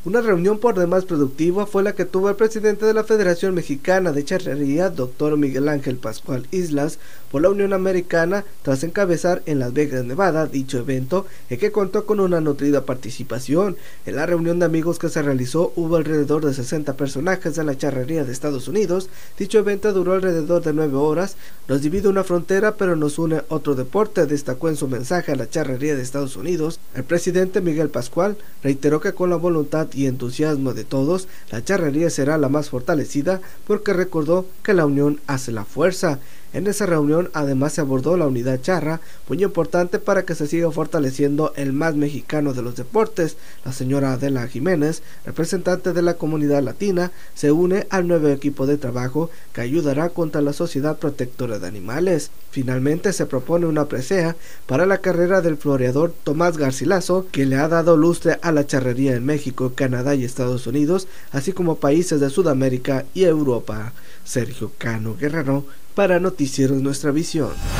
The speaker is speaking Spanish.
Una reunión por demás productiva fue la que tuvo el presidente de la Federación Mexicana de Charrería, Dr. Miguel Ángel Pascual Islas, por la Unión Americana, tras encabezar en Las Vegas, Nevada, dicho evento, en que contó con una nutrida participación. En la reunión de amigos que se realizó hubo alrededor de 60 personajes de la charrería de Estados Unidos. Dicho evento duró alrededor de 9 horas. Nos divide una frontera, pero nos une otro deporte, destacó en su mensaje a la charrería de Estados Unidos. El presidente Miguel Pascual reiteró que con la voluntad y entusiasmo de todos, la charrería será la más fortalecida, porque recordó que la unión hace la fuerza. En esa reunión además se abordó la unidad charra, muy importante para que se siga fortaleciendo el más mexicano de los deportes. La señora Adela Jiménez, representante de la comunidad latina, se une al nuevo equipo de trabajo que ayudará contra la Sociedad Protectora de Animales. Finalmente se propone una presea para la carrera del floreador Tomás Garcilaso, que le ha dado lustre a la charrería en México, Canadá y Estados Unidos, así como países de Sudamérica y Europa. Sergio Cano Guerrero, para Noticieros Nuestra Visión.